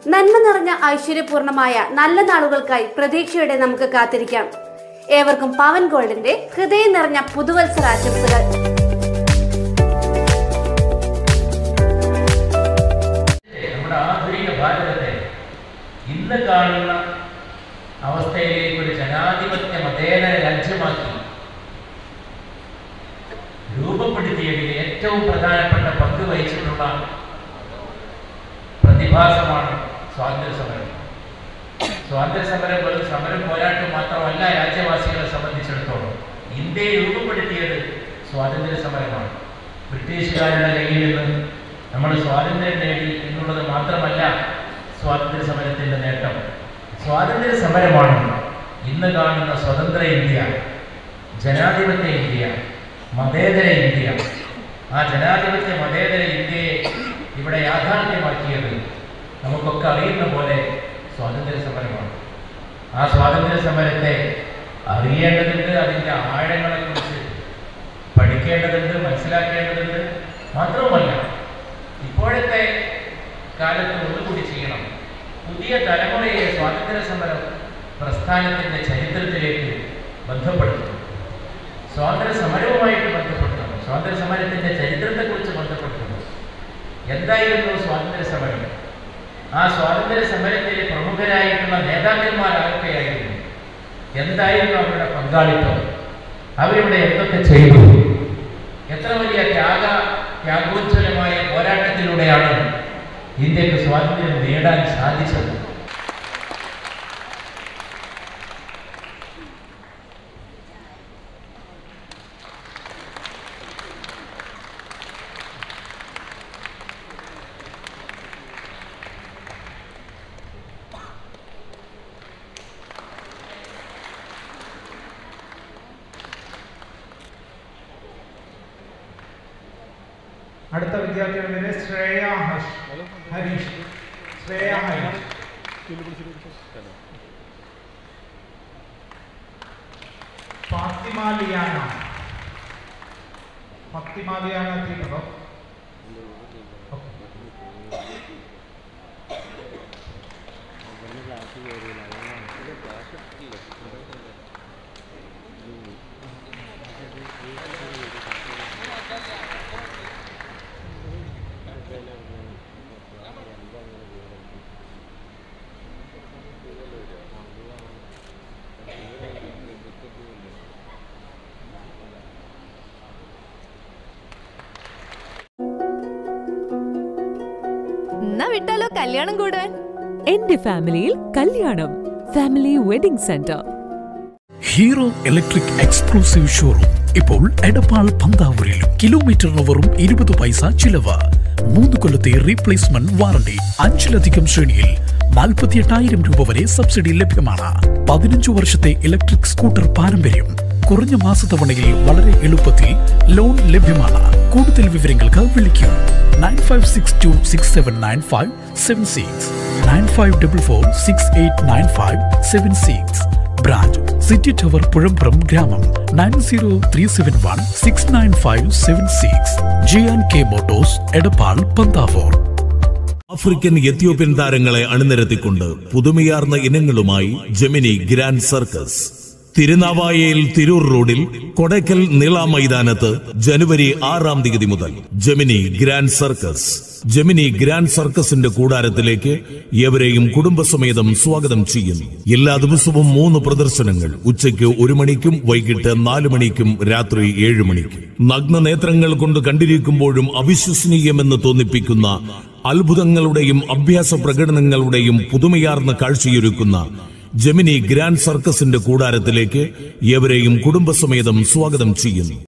നന്മ നിറഞ്ഞ ഐശ്വര്യപൂർണമായ നല്ല നാളുകൾക്കായി പ്രതീക്ഷയോടെ നമുക്ക് കാത്തിരിക്കാം. ഏവർക്കും പവൻ ഗോൾഡിന്റെ ഹൃദയം നിറഞ്ഞ പുതുവത്സരാശംസകൾ. നമ്മുടെ ആധുനിക ഭാരതത്തെ ഇന്ന് കാണുന്ന അവസ്ഥയിലേക്ക് ഒരു ജനാധിപത്യ മതേതര രാജ്യമാക്കി രൂപപ്പെടുത്തിയതിൽ ഏറ്റവും പ്രധാനപ്പെട്ട പങ്ക് വഹിച്ചിട്ടുള്ള പ്രതിഭാസമാണ് സ്വാതന്ത്ര്യ സമരം. സ്വാതന്ത്ര്യ സമരം വെറും സമരം പോരാട്ടം മാത്രമല്ല. രാജ്യവാസികളെ സംബന്ധിച്ചിടത്തോളം ഇന്ത്യയെ രൂപപ്പെടുത്തിയത് സ്വാതന്ത്ര്യ സമരമാണ്. ബ്രിട്ടീഷുകാരുടെ കയ്യിൽ നിന്ന് നമ്മൾ സ്വാതന്ത്ര്യം നേടി എന്നുള്ളത് മാത്രമല്ല സ്വാതന്ത്ര്യ സമരത്തിൻ്റെ നേട്ടം. സ്വാതന്ത്ര്യ സമരമാണ് ഇന്ന് കാണുന്ന സ്വതന്ത്ര ഇന്ത്യ, ജനാധിപത്യ ഇന്ത്യ, മതേതര ഇന്ത്യ. ആ ജനാധിപത്യ മതേതര ഇന്ത്യയെ ഇവിടെ യാഥാർത്ഥ്യമാക്കിയത് നമുക്കൊക്കെ അറിയുന്ന പോലെ സ്വാതന്ത്ര്യ സമരമാണ്. ആ സ്വാതന്ത്ര്യ സമരത്തെ അറിയേണ്ടതുണ്ട്, അതിൻ്റെ ആഴങ്ങളെക്കുറിച്ച് പഠിക്കേണ്ടതുണ്ട്, മനസ്സിലാക്കേണ്ടതുണ്ട്. മാത്രവുമല്ല, ഇപ്പോഴത്തെ കാലത്ത് ഒന്നുകൂടി ചെയ്യണം. പുതിയ തലമുറയെ സ്വാതന്ത്ര്യ സമര പ്രസ്ഥാനത്തിൻ്റെ ചരിത്രത്തിലേക്ക് ബന്ധപ്പെടുത്തണം. സ്വാതന്ത്ര്യ സമരവുമായിട്ട് ബന്ധപ്പെടുത്തണം. സ്വാതന്ത്ര്യ സമരത്തിൻ്റെ ചരിത്രത്തെക്കുറിച്ച് ബന്ധപ്പെടുത്തണം. എന്തായിരുന്നു സ്വാതന്ത്ര്യ സമരം? ആ സ്വാതന്ത്ര്യ സമരത്തിലെ പ്രമുഖരായിട്ടുള്ള നേതാക്കന്മാർ ആരൊക്കെയായിരുന്നു? എന്തായിരുന്നു അവരുടെ പങ്കാളിത്തം? അവരിവിടെ എന്തൊക്കെ ചെയ്തു? എത്ര വലിയ ത്യാഗോജ്വലമായ പോരാട്ടത്തിലൂടെയാണ് ഇന്ത്യക്ക് സ്വാതന്ത്ര്യം നേടാൻ സാധിച്ചത്? അടുത്ത വിദ്യാർത്ഥികളുടെ ശ്രേയ ഹരീഷ്. ശ്രേയ ഹരീഷ്. ഫാത്തിമ ലിയാന. ഫാത്തിമ ലിയാന എത്തിയിട്ടുണ്ടോ? വിട്ടാലോ കല്യാണം കൂടാൻ? എന്റെ ഫാമിലിയിൽ കല്യാണം. Family wedding centre. Hero electric exclusive showroom ഇപ്പോൾ എടപ്പാൾ പന്താവൂരിലും. കിലോമീറ്ററിന് വെറും 20 പൈസ ചിലവ്. 3 കൊല്ലത്തെ റീപ്ലേസ്മെന്റ് വാറണ്ടി. 5-ലധികം ശ്രേണിയിൽ 48,000 രൂപ വരെ സബ്സിഡി ലഭ്യമാണ്. 15 വർഷത്തെ ഇലക്ട്രിക് സ്കൂട്ടർ പാരമ്പര്യം. കുറഞ്ഞ മാസത്തവണയിൽ വളരെ എളുപ്പത്തിൽ ലോൺ ലഭ്യമാണ്. കൂടുതൽ വിവരങ്ങൾക്ക് വിളിക്കൂ 9562679576 9544689576. ബ്രാഞ്ച് സിറ്റി ടവർ പുഴമ്പ്രം ഗ്രാമം 9037169576. JNK motors Edappal Panthavoor. African Ethiopian താരങ്ങളെ അണിനിരത്തിക്കൊണ്ട് പുതുമയാർന്ന ഇനങ്ങളുമായി ജെമിനി ഗ്രാൻഡ് സർക്കസ്. തിരുനാവായയിൽ തിരൂർ റോഡിൽ കൊടക്കൽ നീള മൈതാനത്ത് ജനുവരി 6-ാം തീയതി മുതൽ Gemini grand circus. Gemini grand സർക്കസിന്റെ കൂടാരത്തിലേക്ക് ഏവരെയും കുടുംബസമേതം സ്വാഗതം ചെയ്യുന്നു. എല്ലാ ദിവസവും 3 പ്രദർശനങ്ങൾ. ഉച്ചയ്ക്ക് 1 മണിക്കും വൈകിട്ട് 4 മണിക്കും രാത്രി 7 മണിക്കും. നഗ്ന നേത്രങ്ങൾ കൊണ്ട് കണ്ടിരിക്കുമ്പോഴും അവിശ്വസനീയമെന്ന് തോന്നിപ്പിക്കുന്ന അത്ഭുതങ്ങളുടെയും അഭ്യാസ പ്രകടനങ്ങളുടെയും പുതുമയാർന്ന കാഴ്ചയൊരുക്കുന്ന ജെമിനി ഗ്രാൻഡ് സർക്കസിന്റെ കൂടാരത്തിലേക്ക് ഏവരെയും കുടുംബസമേതം സ്വാഗതം ചെയ്യുന്നു.